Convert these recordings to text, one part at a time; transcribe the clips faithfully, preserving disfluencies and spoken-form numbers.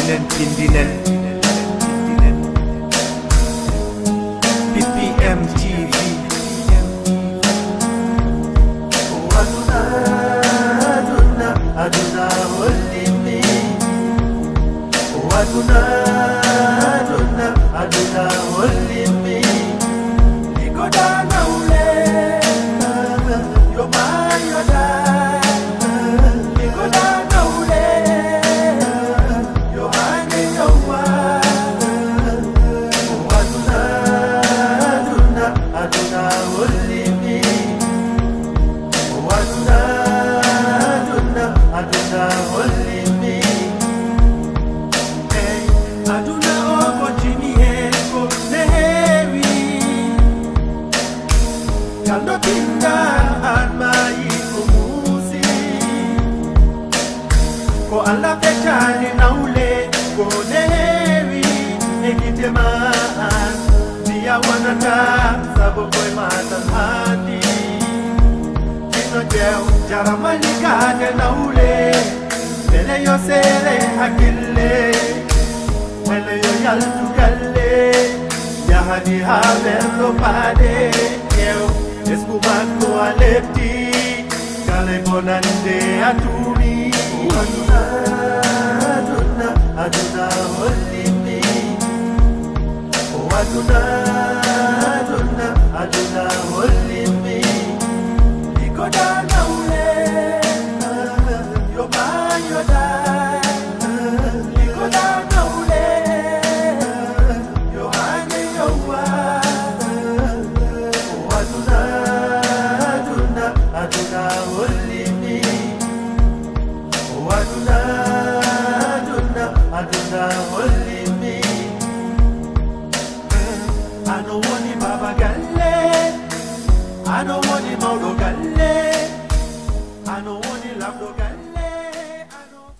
tindinen tindinen P P M T V Aduna aduna aduna holimi Aduna aduna aduna holimi Nikoda naule yo man yo die Nikoda naule yo hane yo wa Aduna aduna aduna holimi Aduna aduna aduna holimi Hey aduna opportunity heko nehewi Kando pinda anmai kumusi Ko alla fechani naule ko nehewi Ekitemaan Dia wanata sabo koi matan hati Tino jeo jaramani kade naule Bele yo sere hakille Bele yo yaltu galle Yahadi haberlo pade Yeo escubando a lefti Kale bonande atuni Aduna aduna aduna holimi Aduna aduna aduna holimi Nikoda naule yo man yo die Nikoda naule yo hane yo wa Aduna aduna aduna holimi Aduna aduna aduna holimi I don't want ni baba galle I don't want ni maudo galle I don't want ni labdo galle I don't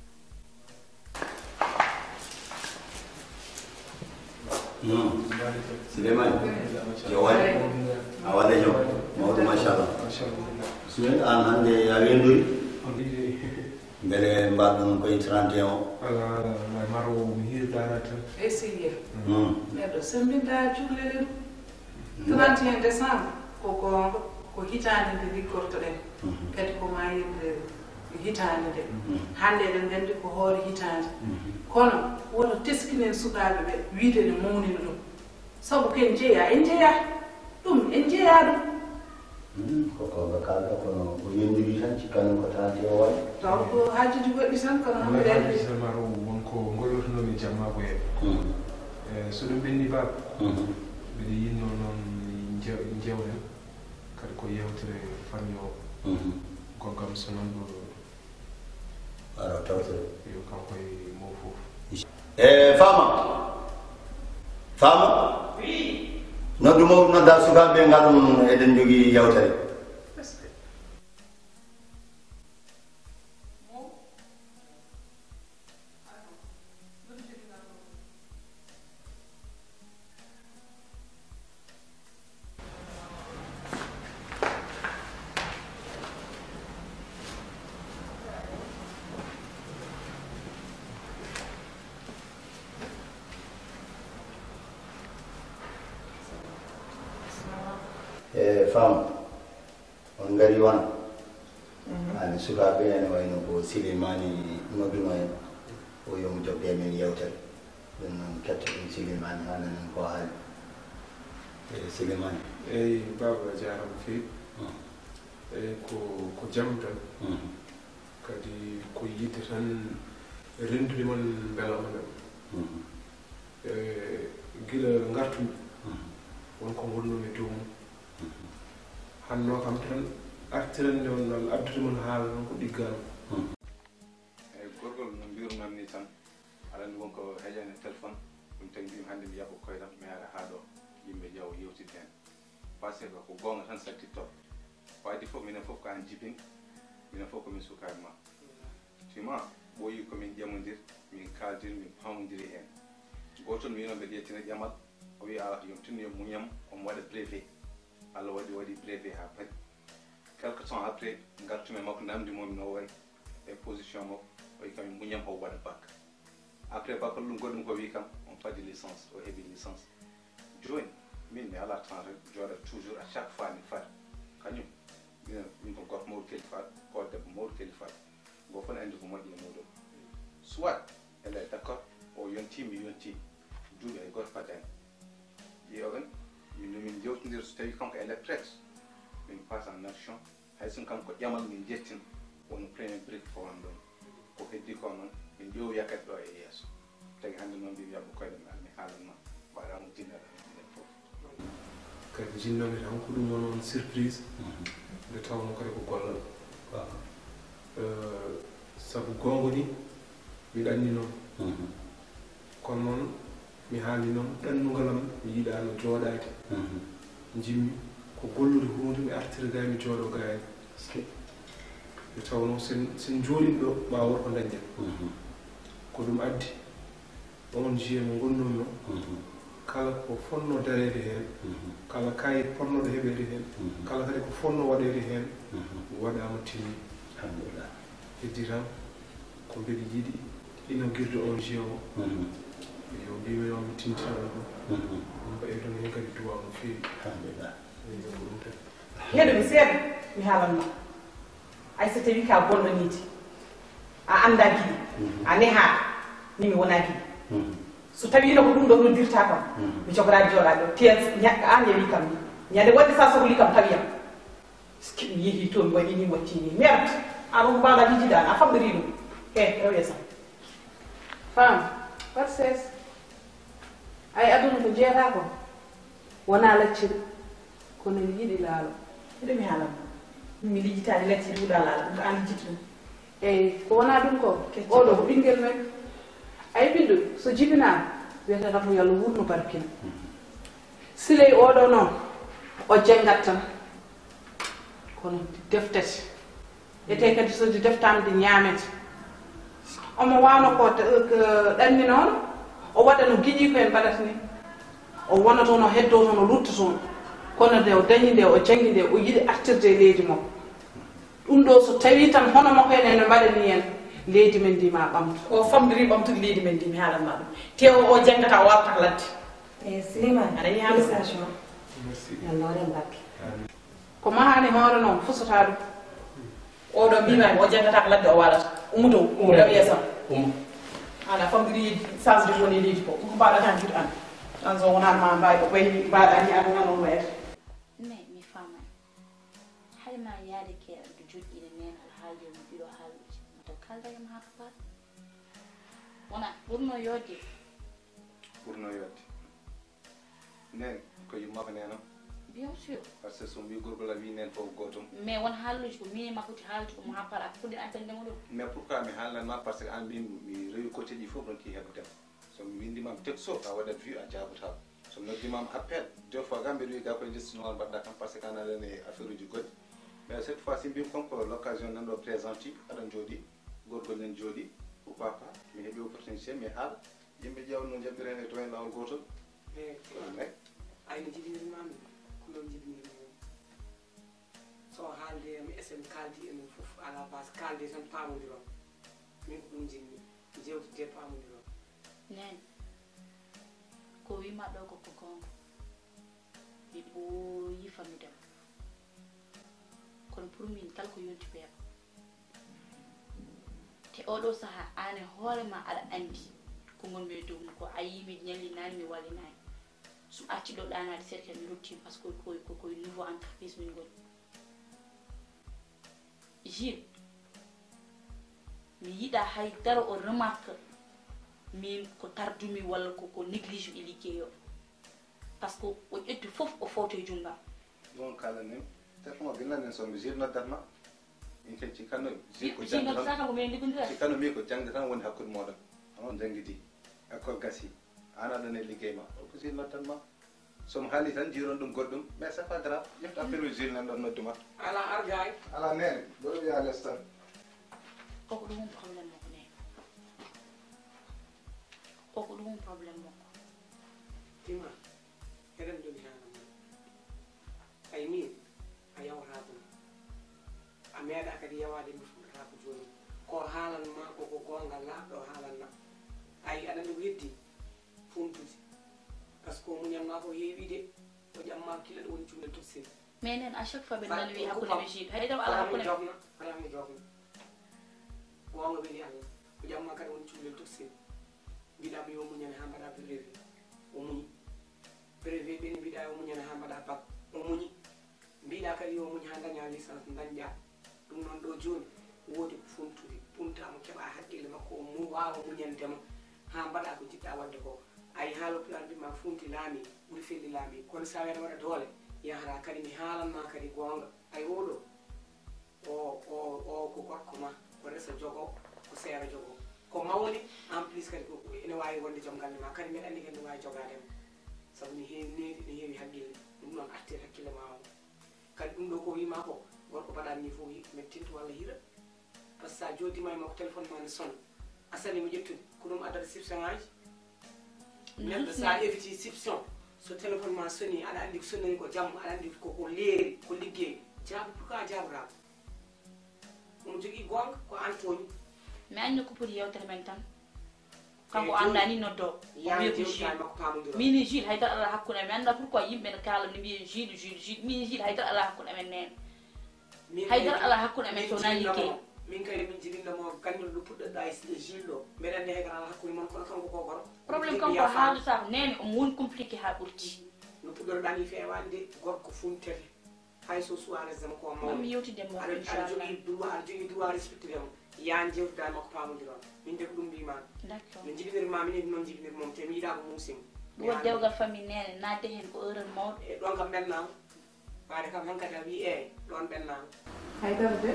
Hmm. Suleiman. Jawan. Awal aja. Mau tu masyaallah. Suleiman an hande ya rendui. Bele mbad non ko trente et un. Ala la maro mi darata. Essayer. Hmm. Mais do sembinda julele trente et un décembre ko ko ko hitande de likorto den. Kadi ko mayinde hitande de. Hande den gandi ko hoore hitande. Kono wono teskinen sukabe be wiide ne mawnina dum. Sabu ken jeya en jeya dum en jeya dum. Ko ko bakal ko no ko yendiri tan ci kanam ko trente et un wal. Taw ko hajjuji goddi tan kono Ala den. la maro won ko ngolotono mi jamma ko e. Hmm. Eh so dum benni bab. Hmm. Bidi yinno non njewde kadi ko yewtere fanyo. Hmm. Ko gam sonon do Ara tawte. yo kan koy mo fof. Eh fama. Fama. Oui. Noddu mo no da sukabe ngalum eden jogi yawtere. Eh fam on ngari wan ani sukabe en wayno ko Silimani nodduno en o yomu jogge men yewtere den non ketto dum Silimani hanan ko haali eh Silimani Eh baba jaram fi. Eh ko ko jam tan. hmm Kadi ko yite tan rendude man belama dum. hmm Eh gila ngartu won ko wonno mi dum. Hanno kam tan artirande on dal abdude mon haala non ko diggal. e gorgol no mbirunam ni tan alandi wonko hejane téléphone dum tan mbimi hande mi yabbo koydam mi ara ha do yimbe jaw yewtide hen passé ko ko gonga tan sattitto wadi fof minen fof ko an jibin minen fof ko min sukabe ma tima boyi ko min jamodir min kaldir min pamodiri hen gotol mi non be yetina jamal o wi ala yom tin yo munyam on wada brevet Allah wadi wadi brevet ha pat quelque temps après ngartume makko namdi mom no way e position mo o kam munyam ho wada bac après ba ko ɗum goɗɗum ko wi kam on fadi licence o heɓi licence joni min mi ala temps rek jooɗa toujours à chaque fois mi fat kañum min ko gorko mawɗo keli fat ko debbo mawɗo keli fat go fof ne andi ko moƴƴi e muɗum soit elle est d' accord o yonti mi yonti duuɓi hay goto fadani ƴeewen min min jewtodira so tawi kanko elle est prête min passe en action hay sin kanko ƴamal min jettin wono premier brique fo won ɗon ko heddi ko noon min ƴeew yakkat ɗo e yeeso tagi hannde noon mbi yaɓɓo koyɗe ma mi haalanma mbaɗamo jinneɗa minen fof kadi jinnomi tan ko ɗum won on surprise nde tawno kadi ko gollal sabu gonga ni miɗa anndi noon kono noon mi haali noon ɗannugalam mi yiɗano jooɗade jimmi ko gollude hunde mi artira gay mi jooɗo gayani nde tawno sen sen jooɗin ɗo ma wor ko dañƴen ko ɗum addi on jiye mo gonnomi o kala ko fonno darede heen kala kayit ponnoɗo heɓede heen kala kadi ko fonno waɗede heen waɗama timmi alhamdulillah heddi tan ko mbeɗe yiɗi inaugurde on jiya o yo mbimi noon mi tintina ɗum ɗum ɓeydo hen kadi duwa no feewi alhamdulillah ko ɗum tan heɗomi seeɗa mi haalanma hay so tawi ka gonɗo niiti a anda giɗi a neha ni mi wona giɗi so tawi no ko ɗum ɗo noddirta kam mi jogorade jooɗade ɗo te ñakka an yewi kam ni ñande wadde sa sohli kam tawiyam mi yeehi to mi waɗi ni wattini merde aɗo ko mbaɗa jijiɗan a famɗori ɗum he rew yesam femme par ses ay aduna ko jeeta ko wona lacciri kono mi yiɗi laalo heɗo mi haalanma mi lijjitade lacciri huɗa laalo ɗum ko an lijjiti ɗum eyyi ko wona ɗum ko oɗo ko ɓinguel men ay ɓiɗɗo so jibinama wiyata tan ko yo Allah wurno barkina siley oɗo noon o janggat tan kono deftete ete kadi so deftama de ñamete omo wawno ko ɗanni noon o waɗa no giƴi ko en mbaɗata ni o wona toon o heddo toon o lutta toon kono nde o dañi nde o jangi nde o yiɗi artirde e leydi makko ɗum ɗo so tawi tan hono makko en ene mbaɗani en leydi men ndi ma ɓamta o famdiri ɓamtude leydi men ndi mi haalanma ɗum te o o janggata o wawata ladde e Souleymane aɗa yiyaama félicitations merci yalla waɗen barke ko mahani hoore noon fusata ɗum oɗo mbimami o janggata ko ladde o walata umuto rew yesam ana famdiri change de woni leydi ko ko mbaɗa tan juuɗe an an so wonanma mbawi ko ɓayni mbaɗa ni aduna noon wayata mais mi famani hayma yaade keeɗa to joƴƴine nen alhaalde no ɓiɗo haaluji to kaldayam ha to pat wona ɓurno yodde ɓurno yodde nen ko yummako nenam bien sûr par ce que so mbi gorgol a wi nen fof gotum mais won haalluji ko min e makko ti haalde ɗum ha par a fuɗɗi appelndemo ɗum mais pourquoi mi haalanma par ce que an mbin mi rewi côté ɗi fof ɗon ki heɓdema somi windimam texto a waɗat vu a jaabata somi noddimam appel deux fois ga mbiɗa wi ga koye destinol mbaɗɗa kam par ce que an aɗane affaire uji goɗɗi mais cette fois ci mbimi konko l' occasion nanɗo présente aɗa jooɗi gorgol nen jooɗi pourquoi pas mi heeɓi opportunité mi haala yimɓe ƴeewa no jaɓɓiren e to hen lawol gotol mais ayno jiɗinimami ko noon jiɗinimi so haalde mi esen kaldi enen fof à la base kalde tan pamodiron min ko ɗum jinmi jewtide pamodiron nen ko wima ɗo koko gonga mi ɓooyi famidam kono pour min kala ko yonti ɓeeɓa te oɗo saaha an e hoorema aɗa andi ko gonmi e dow ko a yi mi ñalli nani mi walli nani so acci ɗo ɗanade seeɗa mi rottimi par ce que koye koye nouveau entreprise min goni Gilles mi yiɗa haydara o remarque min ko tardumi walla koko néglige e ligguey o par ce que o ƴetti foof o fawto e junggam ɗon kalanen téléphone o guillanen somi Gilles noddatma min kecci kanno ko jangdatan ko min liggodira si kanno mi ko jangde tan woni hakkude moɗon onon janggidi école gasi an aɗon e liggey ma ko Gilles noddatma somi haali tan jiiron ɗum goɗɗum mais c'est pas grave ƴefta appel o Gilles nan ɗon nodduma ala argay ala nene ɗoɗo wiya less tan koko ɗum won probléme makko nene koko ɗum won probléme makko tima eɗen joni haalama ay min a yawata ɗum a meeɗa kadi yawade mi fuɗɗata ko joni ko haalanma koko gongal laaɓɗo haalanma ay aɗa andi ko heddi funtude par ce que o muñatma ko heewi de o ƴamma kila ɗo woni cuuɗel toxine mais nen à chaque fois ɓe nani wi hakkude ɓe Jules haydam ala hakkude jofna ala mi jofna gonga weeli Allah o ƴamma kadi woni cuuɗel toxine mbiɗama yo muñane ha mbaɗa brevé o muñi brevé ɓeni mbiɗa yo muñane ha mbaɗa bac o muñi mbiɗa kadi yo muñi ha daña licence dañƴa ɗum noon ɗo joni woodi ko funtude puntama keɓa haqqille makko o mu wawa muñandema ha mbaɗa ko jiɗɗa wadde ko ayi ha l'hôpital mbima funti laami ɓuri felli laami kono sa wiyata waɗa doole yahata kadi mi haalanma kadi gonga ay oɗo o o o ko gorko ma ko resa jogo ko seera jogo ko mawni en plus kadi ene wawi wonde joom galle ma kadi mbiɗa andi kadi ne wawi jogadema saabu ni heewi needi ne heewi haqqille ɗum noon artir hakkille ma o kadi ɗum ɗo ko wima ko gorko mbaɗani ni fof mettinto walla hira par ce que sa joddima e makko téléphone ma ne sona a salimo ƴettude ko ɗum addata soupçon ngaji neɗɗo sa éviti soupçon so téléphone ma soni aɗa andi ko sonnani ko jamma aɗa andi koko leeri ko liggey jaabu pourquoi jaabotako omo jogui gonga ko an tooñi mais anni ko poti yewtere men tan kanko andani noddo mini Jules haydara ala hakkude men anda pourquoi yimɓe ne kala ne mbiye Jules Jules Jules mini Jules haydara ala hakkude men nene haydara ala hakkude men so nani ke min kadi min jiɗinnomo gandirɗo puɗɗoɗa e Jules ɗo mbeɗa andi haydara ala hakkude mon kono kanko ko goro probléme kanko haaldata nene omo woni compliqué ha ɓurti no puɗɗoɗa ni fewani de gorko funtete hay so suwaresdema ko mawmi yewtidemo aɗa jogui droit aɗa jogui droit respectedemo yan jewtuda makko pamodiron min de ko ɗum mbimami no jibinirmami ni noon jibinirmom te mi yiɗa ko muusima ɗo dewgal famille nene nadde hen ko heurel mawɗo e ɗon kam ɓennama waade kam hankkadi a wi e ɗon ɓennama haydara de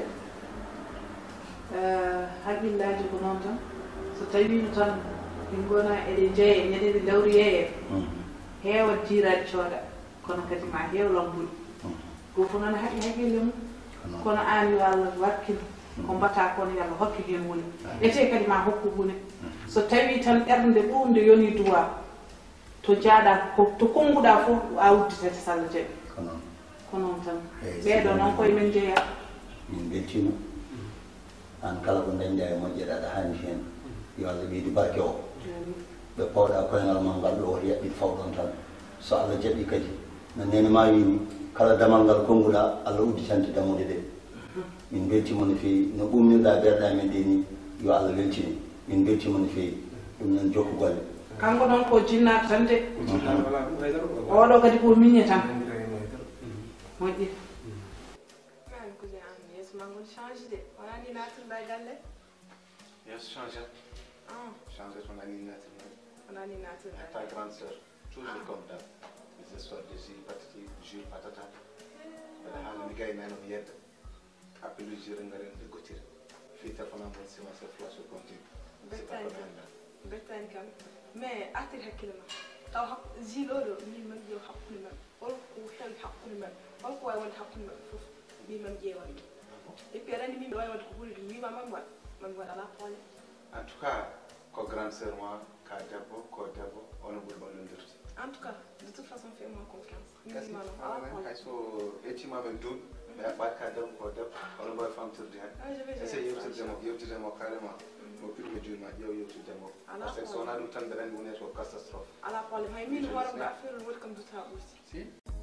haqqillaji ko noon tan so tawino tan ɗin gona eɗe jeeye ñaɗeɗe dawri yeeye heewa jiiraɗe cooda kono kadi ma heew lambuɗi go fof noon haqqi haqqille mum kono an yo Allah wakkil ko mbatta kono yalla hokki hen woni ete kadi ma hokku woni so tawi tan ɓernde ɗumde yoni duwa to jaaɗa to konnguɗa fof a udditete salla jaɓi ko noon tan ɓeeɗo noon koye men jeeya min beltima an kala ko dañɗa e moƴƴere aɗa hani hen yo Allah ɓeydi barke o ɓe pawɗa koyngal ma ngal ɗo woto yaɓɓi fawɗon tan so Allah jaɓi kadi no nene ma wini kala damal ngal konnguɗa Allah udditante damude ɗe min beltima no fewi no ɓumnirɗa berɗa men ɗe ni yo Allah weltini min beltima no fewi ɗum noon jokku golle kanko noon ko jinnaɗo tan de oɗo kadi ko miñe tan moƴƴi change de wala ni natirɗa e galle yes change change ton ani natirɗa wala ni natirɗa ta grande sœur toujours comme ça les histoires de Jules patati Jules patata wala haala mi gay nano yedda appelu Jules ngaren de gotir fi téléphone am si ma cette flash continue bettani bettani kam mais artir hakkille ma taw hak Jules oɗo min man ƴeew hakkude men holko heewi hakkude men holko wawi wonde hakkude men fof min man ƴeewa ɗum et puis aɗa andi min wawi wadde ko ɓuri ɗum wima man waɗ man waɗ ala problème en tout cas ko grande sœur moi ka debbo ko debbo ono ɓuri ballondirde en tout cas de toute façon fais moi confiance hay so ƴettimamen duuɓi mi heɓɓat ka debbo ko debbo ono mbawi famtirde hen essaye yewtirdemo yewtidemo carrément mo piɗɗo juurma ƴeew yewtirdemo par ce que so wona ɗum tan mbeɗa andi woni ko catastrophe ala problème hay min hoorema affaire o waɗi kam dutta ɓurti si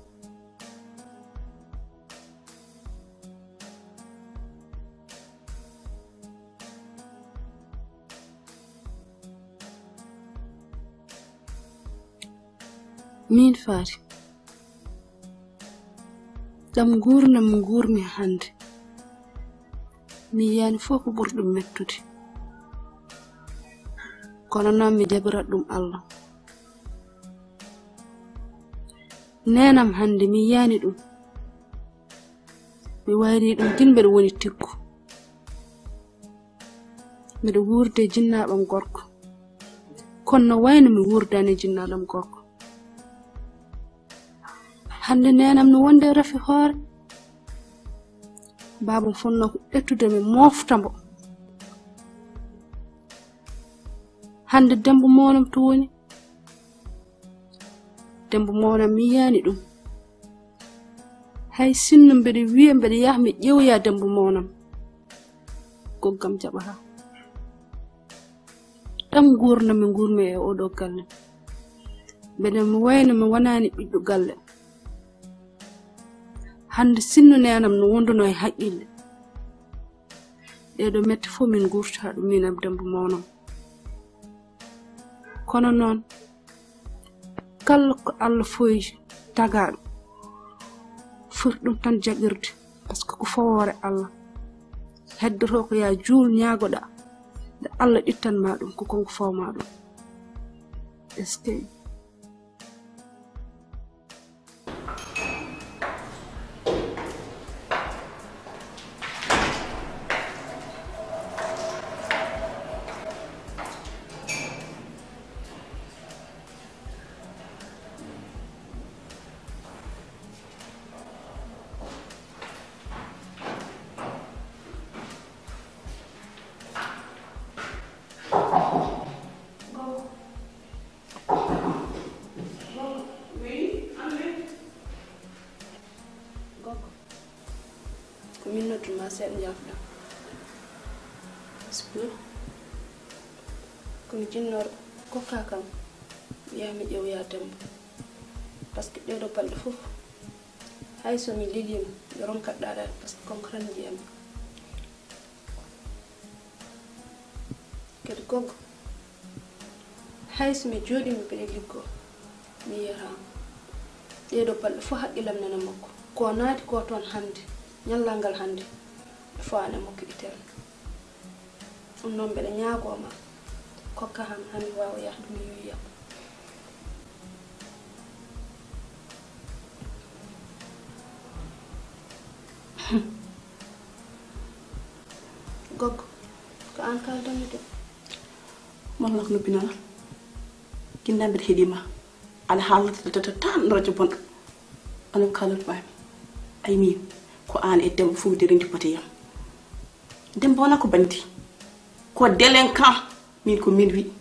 min faati ɗam gurdam mo gurmi hande mi yiyani fof ko ɓuri ɗum mettude kono noon mi jaɓirat ɗum Allah nenam hande mi yiyani ɗum mi wayri ɗum gin mbeɗa woni tiggu mbeɗa wurde jinnaɗam gorko kono no wayno mi wurdani jinnaɗam gorko hande nenam no wonde rafi hoore babam fonno ko ƴettude mi mofta mbo hande dembo monam to woni dembo monam mi yani ɗum hay sinno mbeɗa wiya mbeɗa yaha mi ƴewya dembo monam goggam jaɓata ɗam gurnami gurmi e oɗo galle mbeɗen mi wayno mi wonani ɓiɗɗo galle hande sinno nenam no wonduno e haqqille ɗeɗo metti fof min gurta ɗum min am Demba Mawnon kono noon kala ko Allah foyi tagaɗo foti ɗum tan jaɓirde par ce que ko fawore Allah heddoto ko ya juul ñaagoɗa nde Allah ɗittanma ɗum ko konko fawma ɗum est ce que sen jafda parce que jinnor ko kakam yami ƴewya Demba parce que ɗeɗo balɗe fof hay somi lelima mi ronkat ɗaɗade par ce que konko tan jiyami kadi goggo hay somi jooɗimi mbeɗe liggo mi yiyata ɗeɗo balɗe fof haqqilam nana makko ko naati ko toon hande ñallal ngal hande fo ane makko itere ɗum noon mbeɗa ñaagoma kokka ham hami wawa yahde mi yoyiyam goggo ko an kaldami de mallak no binala kinna mbeɗa heeɗima ala haalata tan radio bonɗo onon kalat mami ay min ko an e Demba fof derindi poteyam Demba wona ko bandi ko délinquant min ko min wi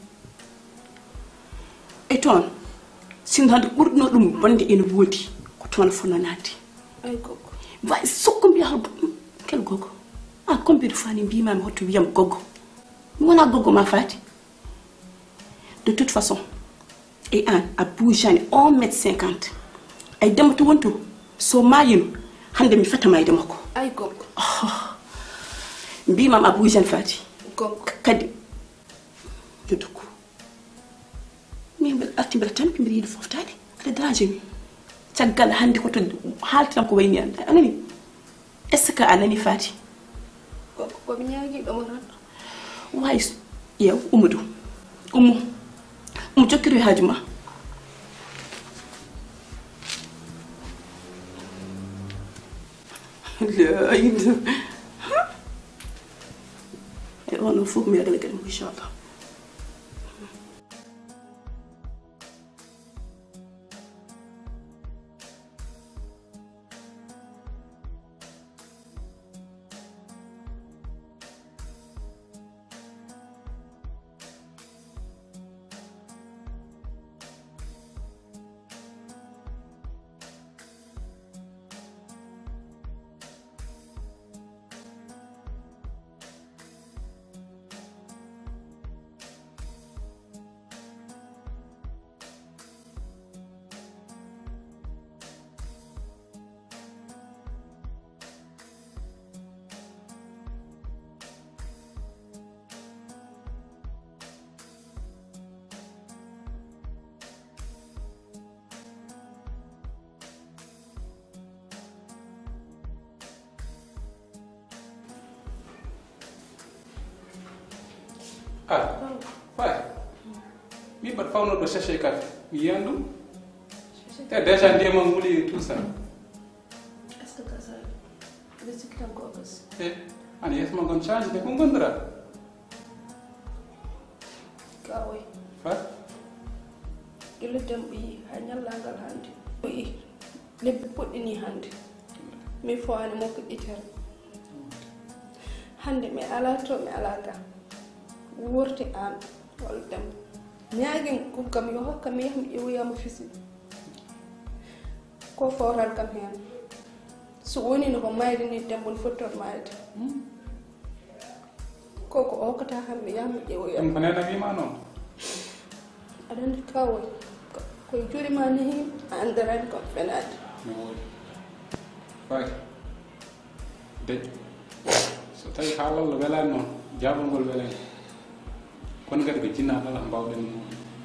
e toon sin hande ɓurɗino ɗum bonde ene woodi ko toon fonnanade ay goggo way sokko mbiya kel goggo a combiɗo fani mbimami hotto wiyam goggo mi wona goggo ma Fati de toute façon e an a boujani un mètre cinquante ay Demba to wonto so mayino hande mi fata mayde makko ay goggo mbimam a boujani Fati goggo kadi jodduko min mbeɗa arti mbeɗa tampi mbeɗa yiiɗi foftade aɗa dérange mi caggal hande koto haaltiram ko wayni anda anani est ce que a nani Fati goggo komi ñaaguiɗomo tan way yew ummu dow ummu ummu jokkiro haaju ma la ilaha e on fof mi ragala gadam inchallah ah Fati mi mbaɗa fawnoɗo sachet kadi mi yiyan ɗum te déjà ndiyama nguli tout ça est ce que kasa ɓe sikki tan ko ogas e an yesma gon change de ko gondira gawoy Fati gila Demba yi ha ñallangal hande o yi lebbi poɗɗini hande mi fowani makko itere hande mi ala to mi ala ga wurti an walla Demba ñaagin goggam yo hokkam yaha mi ƴewoyamo fisi ko fawral kam hen so woni no ko mayde ni Demba no fottor mayde koko o kata hammi yammi ƴeewoya ɗum ko nena wima noon aɗa andi kawoy koye juuɗe ma nehi a andarani kam fenade mi woodi fati deƴ so tawi ha walla welani noon jaabol ngol welani kono kadi ko jinnaɗo ala mbawɗen mo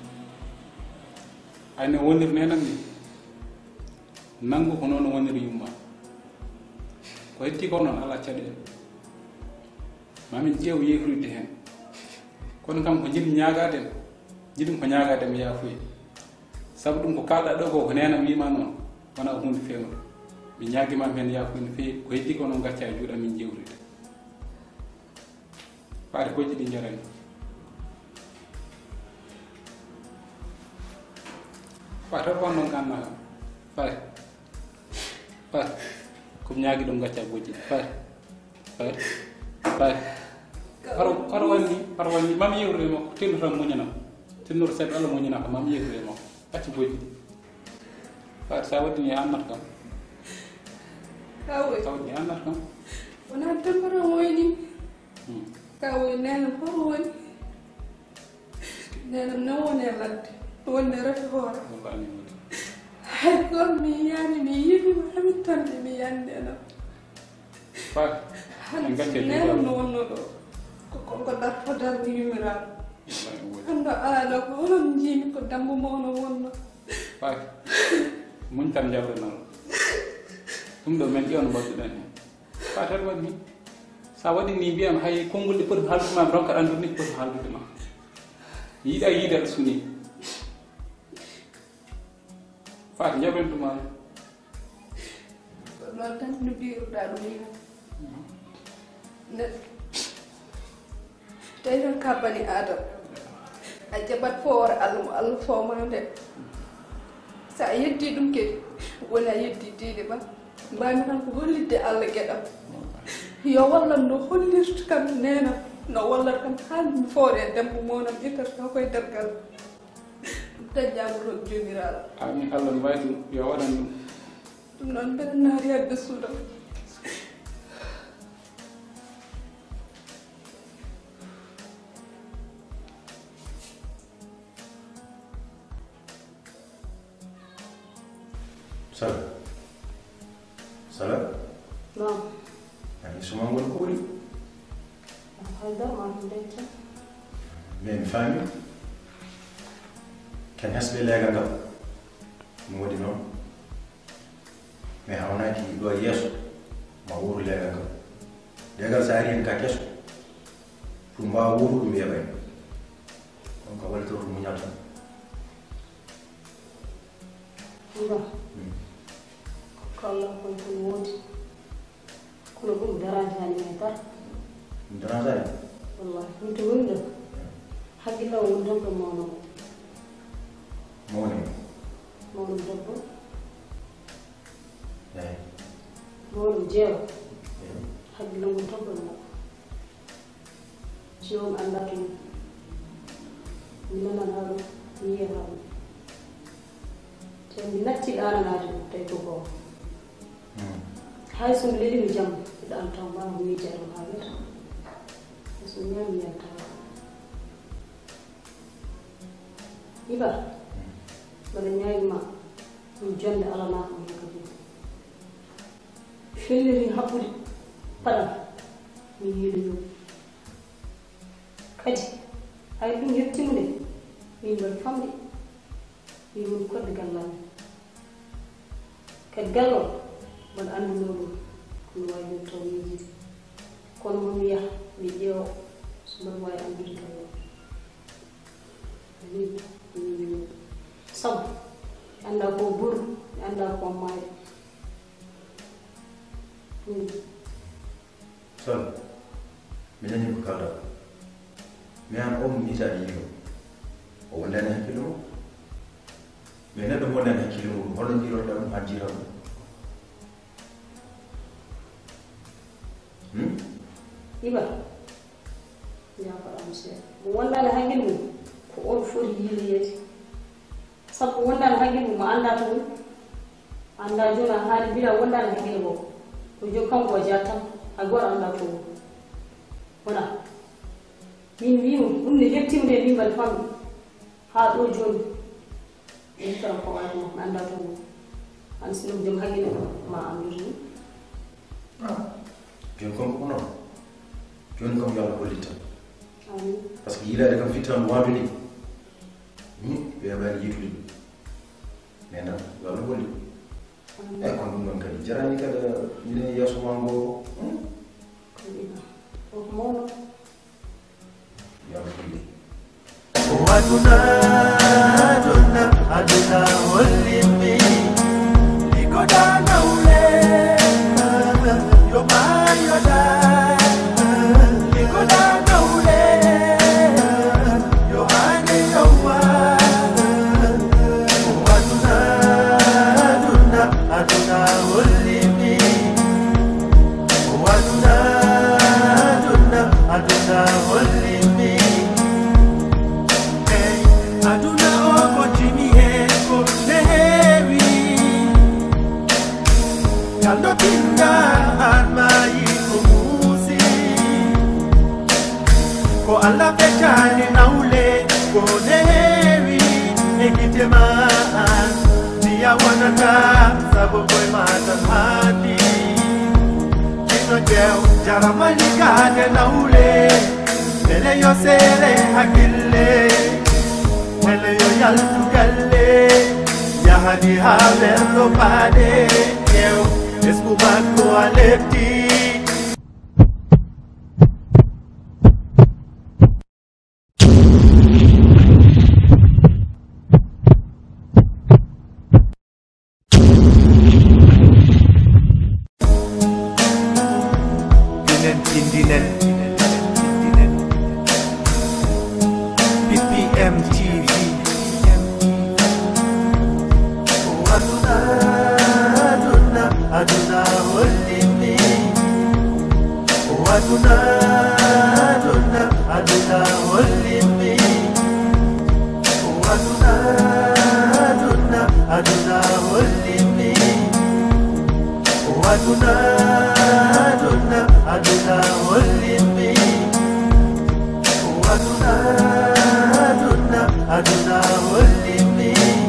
ayne wonir nenan ni nangu ko noon woniri yumma ko hetti ko noon ala caɗeele mamin ƴeew yeytoyde hen kono kam ko jiɗi ñagaden jiɗum ko ñagade mi yaafuye saabu ɗum ko kalɗa ɗo ko ko nena wima noon wona hunde fewnude mi ñaguimam hen yaafuye no feewi ko heddi ko noon gacca e juuɗam min jewtude faade gojji ɗi jarani fa tan won noon ganna kam faade faade komi ñaagui ɗum gacca gojji ɗi faade faade faade ar ar walli ar walli mam yewrude makko tinno tan muñanam tinnoto seeɗa Allah muñana ko mam yewrude makko acci gojji ɗi faade sa waddini annata kam kawoy sa waddini annata kam wona dembara woyni kawoy nena fof woni nena non woni e ladde wonde refe hoore hay goto mi yani mi yiɗima hamin tande mi yandeno faade en gacce nena no wonno ɗo ko darto darde yumiraɗo hande aɗa ko onon jiimi ko dambo mawno wonno faade muñ tan jawrenal ɗum ɗo men ƴewno mbaɗɗuɗen hen faade tan waɗi ni sa waɗi ni mbiyam hay konngol ɗi poti haaldudema ronka andude ni poti haaldude ma yiiɗa yiide aɗa suni faade jaɓentuma ko ɗon tan no mbiruɗa ɗum yiha neɗɗo tawi tan ka bani adam a jaɓat foore allah mo allah fowma nde sa a yeddi ɗum kadi woni a yeddi diine ma mbami tan ko hollidde allah gueɗam yo wallan no hollirta kam nenam no wallata kam haalmi foore e dembo monam ittata koye dergal ɗum tan jamotoon jomiraɗo amin allah no wawi ɗum yo waɗan ɗum ɗum noon mbeɗa naari hadde suudam Sala Sala non ani suma ngol ko woni haydar ma ndeyta mais mi faami ken hasɓe leegal ngal ɗum waɗi noon mais hawnaki ɗo e yeeso ma wuuru leegal ngal leegal sa ari hen ka keso pour mbawa wuuru ɗum yeɓani donc ko waɗi to ɗum muñal tan nga kala koye kon woodi kono ɗum dérangani men tar ɗum dérangani wallahi min to woni ɗo haqqilla o woni tan ɗo mawno ko mawni mawɗum debbo eyi mawɗum jeewa haqqilla mum tan ɗo makko jeewom anda to mum mi nanan ha ɗum mi yiyata ɗum te mi natti ɗananade ɗum tawi ko goho hay somi lelimi jamma mbiɗa anda taw mbama miije ɗum ha wiyata hay so ñami yaltawa iba mbaɗa ñaagima ɗum jonde alanaka on kadi felliri haɓɓude paɗam mi yiiɗo yo kadi hay ɗum yettimude min mbaɗi famɗi min woni kodde gallami kadi gallol mbaɗa anduno ɗum kono wawi ɗum taw miijide kono momi yaha mi ƴeewa so mbaɗa wawi andude gallol min min sabu mi anda ko ɓurɗo mi anda ko maayo Sala mi nani ko kalɗa mi an o mo nitaɗe yiino o wondani hakkille mum mais neɗɗo mo wondani hakkille muɗum holno jiiroɗa ɗum han jiira ɗum iba yafaɗamo seeɗa mo wondani hakkille mum ko on foti yiiloyeede sabu wondani hakkille mum mo anda to ɗum anda joni a haali mbiɗa wondani hakkille mum ko joni kanko o jata tan hay goto anda to wona min wimo ɗum ne hettimde limbal fammi ha ɗo joni en tan ko wayno mi anda to an sino jom haqqille ma andude joni kom ko noon joni kom yo Allah hollit tan amin par ce que yiilade kam fittan wadude ɓe heɓani yitude ɗum mais nan yo Allah holli eyi kono ɗum ɗon kadi jarani kada mine yeeso ma ngo koko mawno yo Allah holli waduna aduna aduna hollimi ikoda nawle yo mayoda ikoda nawle yo hane yowa waduna aduna aduna hollimi waduna aduna aduna hollimi aduna oko jimi heko nehewi kando pinda anmayi ko musi ko alla fechani naule ko nehewi ekitema an dia wanata sabo boy mata hati kino jew jaramali kade naule tele yo sele hakille hele yo yaltu galle yahadi ha verlo pade yew eskubat ko alepti dinen dinen dinen P P M T V aduna aduna aduna hollimi aduna aduna aduna hollimi aduna aduna aduna hollimi aduna aduna aduna hollimi aduna aduna aduna hollimi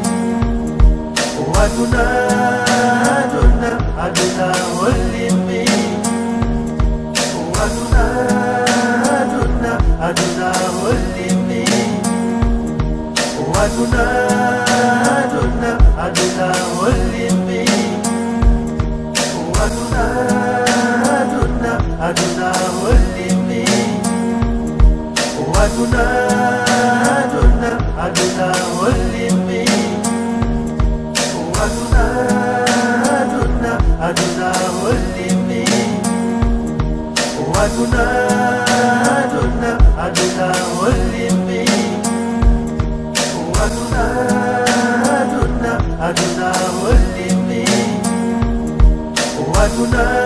aduna aduna aduna hollimi aduna aduna aduna hollimi aduna aduna aduna hollimi aduna aduna aduna hollimi aduna aduna aduna hollimi aduna aduna aduna hollimi aduna aduna aduna hollimi aduna aduna aduna hollimi aduna